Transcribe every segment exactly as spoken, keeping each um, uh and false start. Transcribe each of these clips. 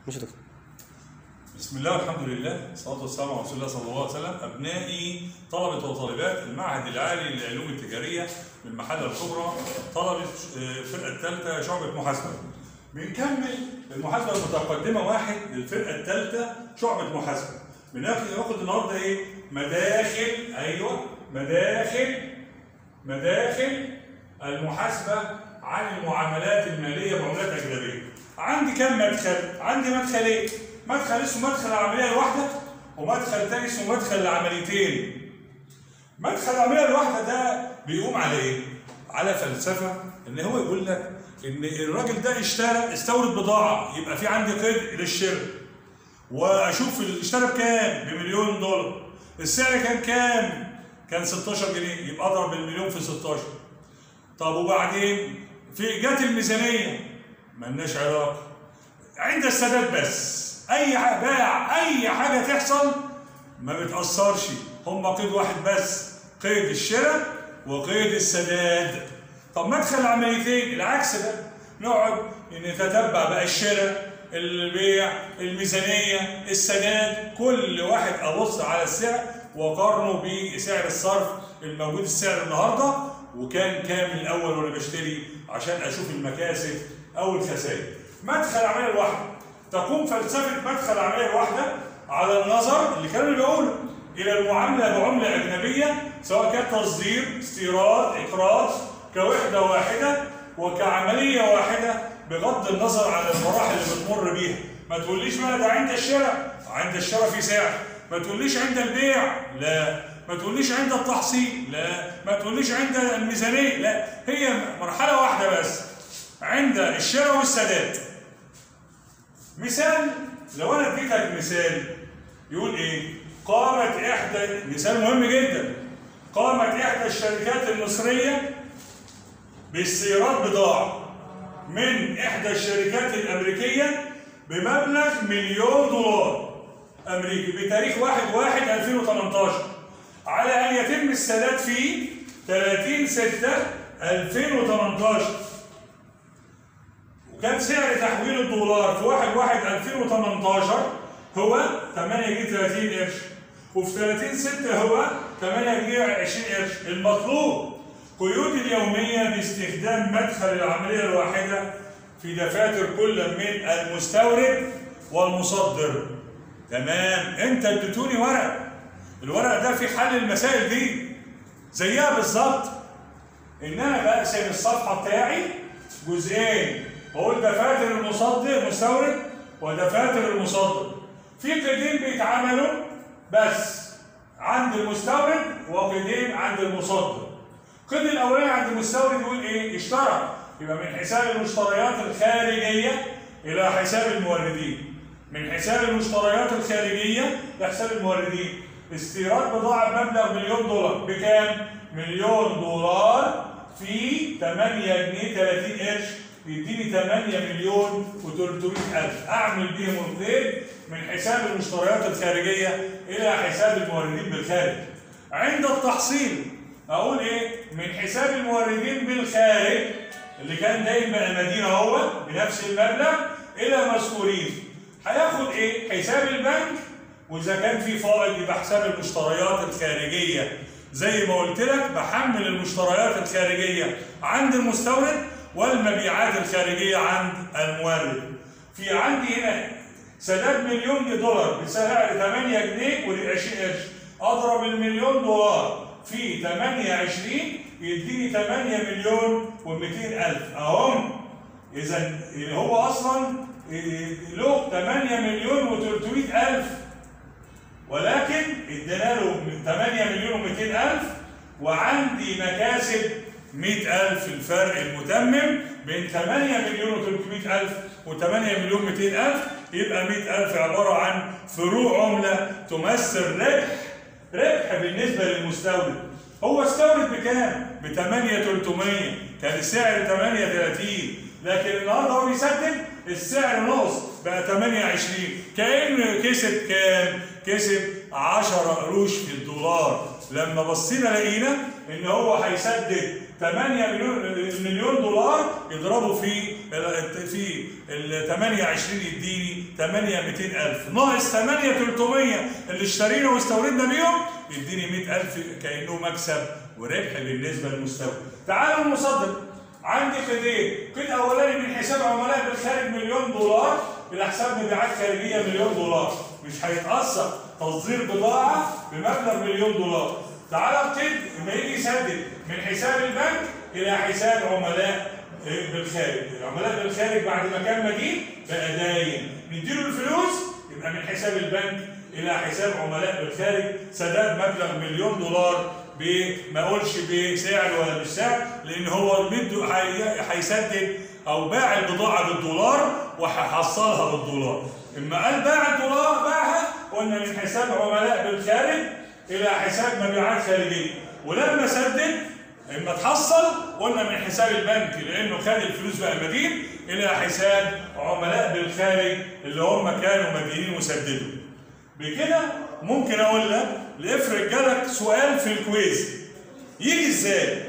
ماشي يا دكتور. بسم الله والحمد لله، الصلاة والسلام على رسول الله صلى الله عليه وسلم. أبنائي طلبة وطالبات المعهد العالي للعلوم التجارية بالمحلة الكبرى، طلبة الفرقة الثالثة شعبة محاسبة. بنكمل المحاسبة المتقدمة واحد للفرقة الثالثة شعبة محاسبة. بناخد النهارده إيه؟ مداخل، أيوه مداخل مداخل المحاسبة عن المعاملات المالية بعملات أجنبية. عندي كم مدخل؟ عندي مدخلين. مدخل اسمه مدخل العملية الواحدة، ومدخل تاني اسمه مدخل العمليتين. مدخل العملية الواحدة ده بيقوم على ايه؟ على فلسفة ان هو يقول لك ان الراجل ده اشترى استورد بضاعة، يبقى في عندي قيد للشراء. واشوف اشترى بكام؟ بمليون دولار. السعر كان كام؟ كان ستاشر جنيه، يبقى اضرب المليون في ستاشر. طب وبعدين في جت الميزانية، مالناش علاقة. عند السداد بس. اي حاجه باع اي حاجه تحصل ما بتاثرش، هم قيد واحد بس، قيد الشراء وقيد السداد. طب مدخل العمليتين العكس ده، نقعد نتتبع بقى الشراء، البيع، الميزانيه، السداد، كل واحد ابص على السعر واقارنه بسعر الصرف الموجود السعر النهارده وكان كام الاول وانا بشتري، عشان اشوف المكاسب او الخسائر. مدخل العمليه الواحده تقوم فلسفة مدخل العملية الواحدة على النظر اللي كانوا بيقولوا إلى المعاملة بعملة أجنبية، سواء كانت تصدير، استيراد، إقراض، كوحدة واحدة وكعملية واحدة، بغض النظر عن المراحل اللي بتمر بيها. ما تقوليش بقى ده عند الشراء، عند الشراء في سعر، ما تقوليش عند البيع، لا، ما تقوليش عند التحصيل، لا، ما تقوليش عند الميزانية، لا، هي مرحلة واحدة بس، عند الشراء والسداد. مثال، لو انا اديتك مثال يقول ايه؟ قامت احدى، مثال مهم جدا، قامت احدى الشركات المصريه باستيراد بضاعه من احدى الشركات الامريكيه بمبلغ مليون دولار امريكي بتاريخ واحد واحد ألفين وتمنتاشر، على ان يتم السداد فيه تلاتين ستة ألفين وتمنتاشر. وكان سعر تحويل الدولار في واحد واحد ألفين وتمنتاشر هو تمانية جنيه تلاتين قرش، وفي تلاتين ستة هو تمانية جنيه عشرين قرش. المطلوب قيود اليومية باستخدام مدخل العملية الواحدة في دفاتر كل من المستورد والمصدر. تمام، انت اديتوني ورق، الورق ده في حل المسائل دي زيها بالظبط. ان انا بقسم الصفحة بتاعي جزئين، بقول دفاتر المصدر مستورد ودفاتر المصدر. في قيدين بيتعملوا بس عند المستورد وقيدين عند المصدر. القيد الاولاني عند المستورد يقول ايه؟ اشترى، يبقى من حساب المشتريات الخارجيه الى حساب الموردين. من حساب المشتريات الخارجيه لحساب الموردين. استيراد بضاعه بمبلغ مليون دولار بكام؟ مليون دولار في تمانية جنيه تلاتين قرش، يديني تمانية مليون وتلتمية ألف، أعمل بيهم القيد من حساب المشتريات الخارجية إلى حساب الموردين بالخارج. عند التحصيل أقول إيه؟ من حساب الموردين بالخارج اللي كان دايما بقى مدينة هو بنفس المبلغ إلى مسؤولين. هياخد إيه؟ حساب البنك، وإذا كان في فائض يبقى حساب المشتريات الخارجية. زي ما قلت لك بحمل المشتريات الخارجية عند المستورد والمبيعات الخارجية عند المورد. في عندي هنا سداد مليون دولار بسعر تمانية جنيه وعشرين قرش، اضرب المليون دولار في تمانية وعشرين يديني تمانية مليون ومئتين ألف اهم. اذا هو اصلا له تمانية مليون وتلتمية ألف، ولكن ادينا له تمانية مليون ومئتين ألف وعندي مكاسب مئة ألف. الفرق المتمم بين تمانية مليون وتلتمية ألف و تمانية مليون ومئتين ألف، يبقى مئة ألف عبارة عن فروع عملة تمثل ربح. ربح بالنسبة للمستورد. هو استورد بكام؟ ب تمانية تلتمية، كان السعر تمانية تلاتين، لكن النهارده هو بيسدد السعر نقص بقى تمانية وعشرين، كأنه كسب كام؟ كسب عشرة قروش في الدولار. لما بصينا لقينا ان هو هيسدد تمانية مليون دولار يضربوا في في ال ثمانية وعشرين يديني ثمانية مئتين ألف ناقص ثمانية ثلاثمئة اللي اشترينا واستوردنا بيهم يديني مئة ألف كأنه مكسب وربح بالنسبة للمستورد. تعالوا المصدر. عندي قيدين، قيد اولاني من حساب عملاء بالخارج مليون دولار الى حساب مبيعات خارجيه مليون دولار، مش هيتاثر تصدير بضاعه بمبلغ مليون دولار. تعالى القيد لما يجي يسدد من حساب البنك الى حساب عملاء بالخارج، العملاء بالخارج بعد ما كان مدين بقى داين، نديله الفلوس يبقى من حساب البنك الى حساب عملاء بالخارج سداد مبلغ مليون دولار، ما اقولش بسعر ولا مش سعر لان هو بده هيسدد او باع البضاعه بالدولار وهيحصلها بالدولار. اما قال باع الدولار باعها قلنا من حساب عملاء بالخارج الى حساب مبيعات خارجيه، ولما سدد اما تحصل قلنا من حساب البنك لانه خد الفلوس بقى مدين الى حساب عملاء بالخارج اللي هم كانوا مدينين وسددوا. بكده ممكن اقول لك افرض جالك سؤال في الكويز يجي ازاي؟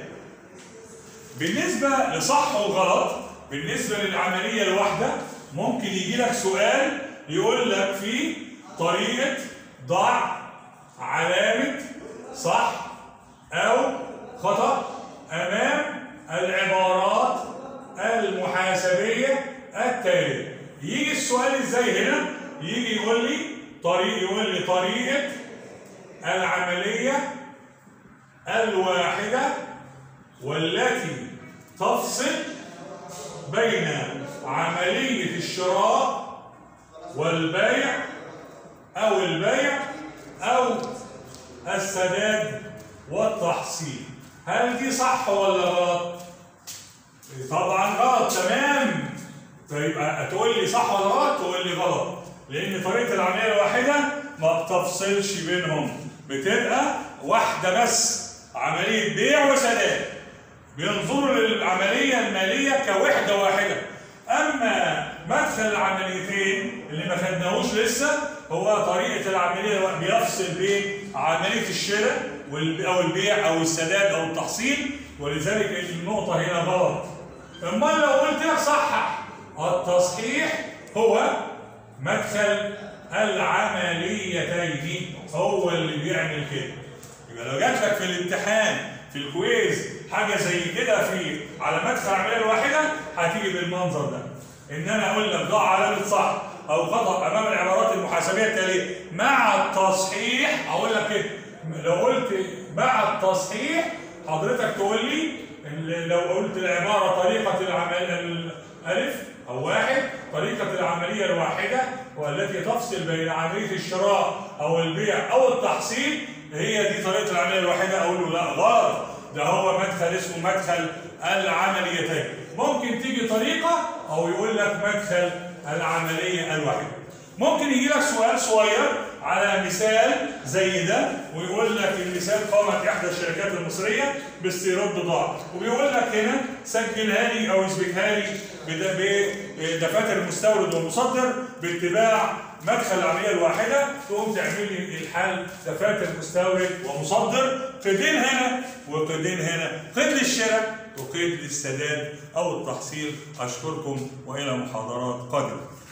بالنسبه لصح وغلط بالنسبه للعمليه الواحده ممكن يجي لك سؤال يقول لك في طريقه ضع علامه صح او خطا امام العبارات المحاسبيه التاليه. يجي السؤال ازاي هنا؟ يجي يقول لي طريق يقول لي طريقه العملية الواحدة والتي تفصل بين عملية الشراء والبيع أو البيع أو السداد والتحصيل. هل دي صح ولا غلط؟ طبعا غلط. تمام. طيب هتقول لي صح ولا غلط؟ تقول لي غلط، لأن طريقة العملية الواحدة ما بتفصلش بينهم، بتبقى واحدة بس، عملية بيع وسداد. بينظروا للعملية المالية كوحدة واحدة. أما مدخل العمليتين اللي ما خدناهوش لسه هو طريقة العملية بيفصل بين عملية الشراء أو البيع أو السداد أو التحصيل، ولذلك النقطة هنا غلط. أما لو قلت لك صحح، التصحيح هو مدخل العمليتين هو اللي بيعمل كده. يبقى لو جات لك في الامتحان في الكويز حاجه زي كده في على مدخل العمليه الواحده هتيجي بالمنظر ده، ان انا اقول لك ضع علامه صح او خطا امام العبارات المحاسبيه التاليه مع التصحيح. اقول لك كده لو قلت مع التصحيح حضرتك تقول لي لو قلت العباره طريقه العمل الف او واحد طريقه العمليه الواحده والتي تفصل بين عمليه الشراء او البيع او التحصيل هي دي طريقه العمليه الواحده. اقول له لا غلط، ده هو مدخل اسمه مدخل العمليتين. ممكن تيجي طريقه او يقول لك مدخل العمليه الواحده. ممكن يجي لك سؤال صغير على مثال زي ده ويقول لك المثال قامت احدى الشركات المصريه باستيراد بضاعه، وبيقول لك هنا سجلها لي او اثبتها لي بدفاتر المستورد والمصدر باتباع مدخل العمليه الواحده. تقوم تعمل لي الحل دفاتر مستورد ومصدر، قيدين هنا وقيدين هنا، قيد للشراء وقيد للسداد او التحصيل. اشكركم والى محاضرات قادمه.